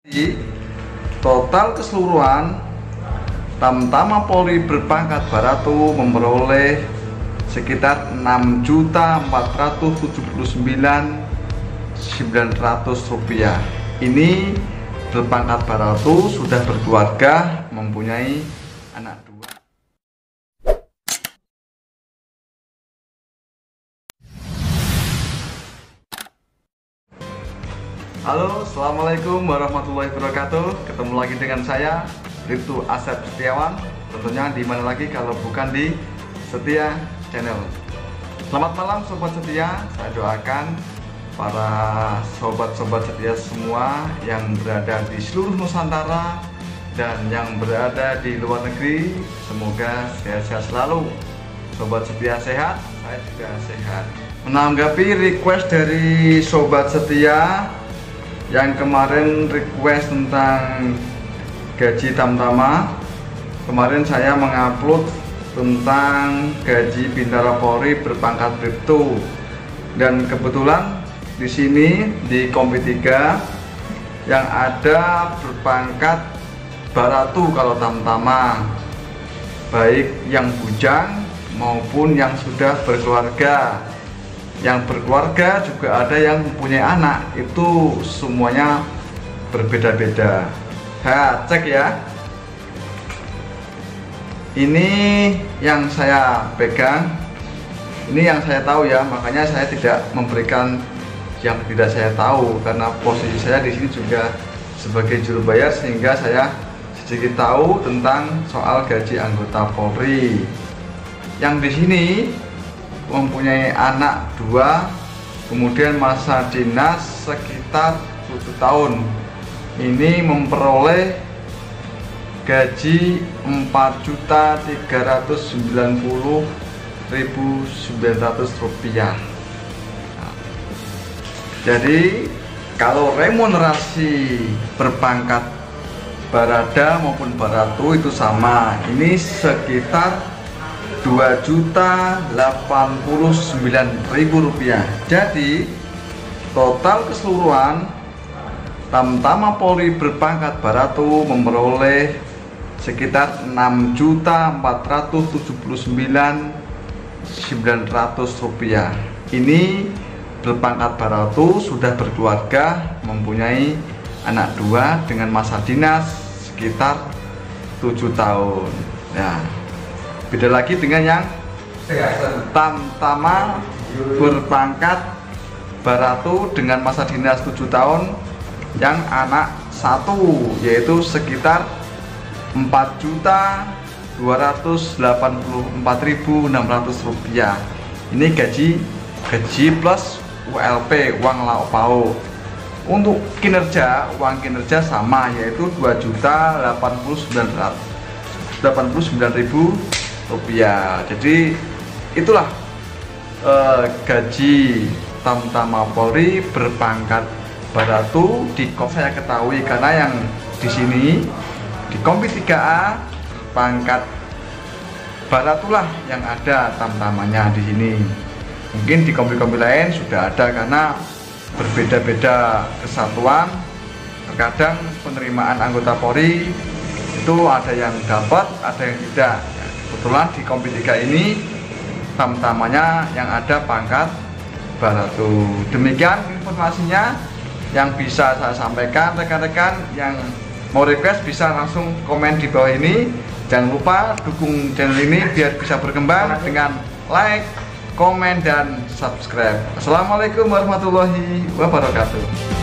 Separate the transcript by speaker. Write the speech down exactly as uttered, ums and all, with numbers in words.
Speaker 1: Total keseluruhan Tamtama Polri berpangkat Baratu memperoleh sekitar enam juta empat ratus tujuh puluh sembilan ribu sembilan ratus rupiah. Ini berpangkat Baratu, sudah berkeluarga, mempunyai anak dua. Halo, assalamualaikum warahmatullahi wabarakatuh. Ketemu lagi dengan saya, Riftu Asep Setiawan. Tentunya di mana lagi kalau bukan di Setia Channel. Selamat malam sobat setia. Saya doakan para sobat-sobat setia semua yang berada di seluruh Nusantara dan yang berada di luar negeri, semoga sehat-sehat selalu. Sobat setia sehat, saya juga sehat. Menanggapi request dari sobat setia yang kemarin request tentang gaji Tamtama, kemarin saya mengupload tentang gaji Bintara Polri berpangkat Bribtu, dan kebetulan di sini di Kompi tiga yang ada berpangkat Baratu kalau Tamtama, baik yang bujang maupun yang sudah berkeluarga. Yang berkeluarga juga ada yang mempunyai anak, itu semuanya berbeda-beda. Saya cek ya, ini yang saya pegang, ini yang saya tahu ya, makanya saya tidak memberikan yang tidak saya tahu, karena posisi saya di sini juga sebagai juru bayar, sehingga saya sedikit tahu tentang soal gaji anggota Polri. Yang di sini mempunyai anak dua, kemudian masa dinas sekitar tujuh tahun. Ini memperoleh gaji empat juta tiga ratus sembilan puluh ribu sembilan ratus rupiah. Nah, jadi kalau remunerasi berpangkat Barada maupun Baratu itu sama, ini sekitar dua juta delapan puluh sembilan ribu rupiah. Jadi total keseluruhan Tamtama Polri berpangkat Baratu memperoleh sekitar enam juta empat ratus tujuh puluh sembilan ribu sembilan ratus rupiah. Ini berpangkat Baratu, sudah berkeluarga, mempunyai anak dua dengan masa dinas sekitar tujuh tahun. Ya, beda lagi dengan yang Tamtama berpangkat Baratu dengan masa dinas tujuh tahun, yang anak satu, yaitu sekitar empat juta dua ratus delapan puluh empat ribu enam ratus rupiah. Ini gaji gaji plus U L P, uang lauk pauk. Untuk kinerja, uang kinerja sama, yaitu dua juta delapan puluh sembilan ribu rupiah. Jadi itulah eh, gaji Tamtama Polri berpangkat Baratu di Kompi. Saya ketahui karena yang di sini di Kompi tiga A pangkat Baratu lah yang ada Tamtamanya di sini. Mungkin di kompi-kompi lain sudah ada, karena berbeda-beda kesatuan. Terkadang penerimaan anggota Polri itu ada yang dapat, ada yang tidak. Kebetulan di Kompi tiga ini Tamtamanya yang ada pangkat Baratu. Demikian informasinya yang bisa saya sampaikan. Rekan-rekan yang mau request bisa langsung komen di bawah ini. Jangan lupa dukung channel ini biar bisa berkembang dengan like, komen, dan subscribe. Assalamualaikum warahmatullahi wabarakatuh.